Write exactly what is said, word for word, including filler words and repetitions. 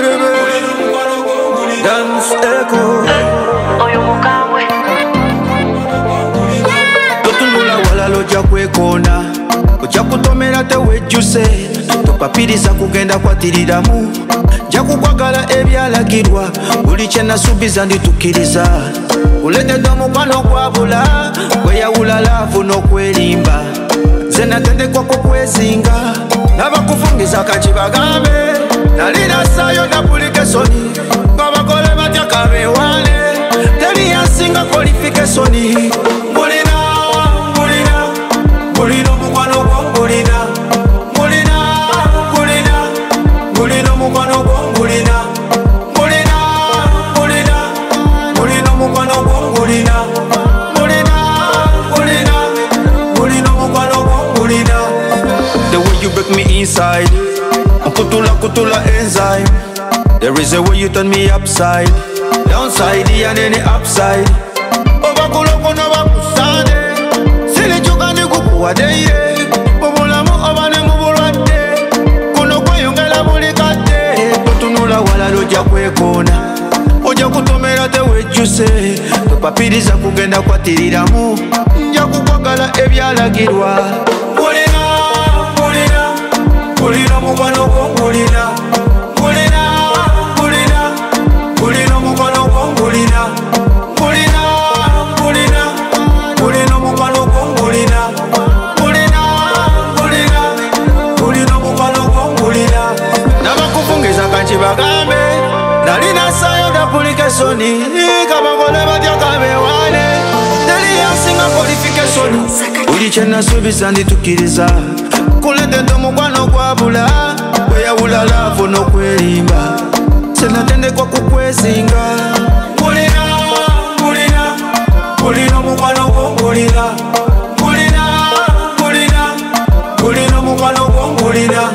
Dance echo. Oyo mukambwe. Totunula wala loja kwekona. Oja kutomera tewejjuse. Topapiriza kugenda kwatiriramu. Nja kukwagala ebyalagirwa. Buli kye nasuubiza nditukiriza. Uleteddwa mukwano gwabula. Weyawula laavu n'okwerimba. Nze natendekwa kukwezinga. Nabakufungiza kakibagambe. Nalina sayo napulikeesoni. Ngabakole batya kabewaane. Teri yansinga qualification. Mulina, mulina, mulina omukwano gwo mulina. Mulina, mulina, mulina omukwano gwo mulina. Mulina, mulina, mulina omukwano gwo mulina. Mulina, mulina, mulina omukwano gwo mulina. The way you break me inside, kutula kutula enzyme. There is a way you turn me upside, downside and any upside. Obakuloko no bakusande, sili chukandi kukuwadeire. Obulamu obane mubulwadde, kuno kweyongera buli kadde. Totunula wala loja kwekona, oja kutomera tewejjuse. Topapiriza kugenda kwatiriramu, nja kukwagala ebyalagirwa. Mulina, mulina, mulina mukwano gwo mulina. Mulina, mulina, mulina mukwano gwo mulina. Mulina, mulina, mulina mukwano gwo mulina. Mulina, mulina, mulina mukwano gwo mulina. Nabakufungiza kakibagambe. Nalina sayo d'application. Kabagole batya kabewaane. Teri yansinga qualification. Buli kye nasuubiza nditukiriza. Kuleteddwa mukwano gwabula. Weyawula laavu n'okwerimba. Senatendekwa kukwezinga. Mulina, mulina, mulina omukwano gwo mulina. Mulina, mulina, mulina omukwano gwo mulina.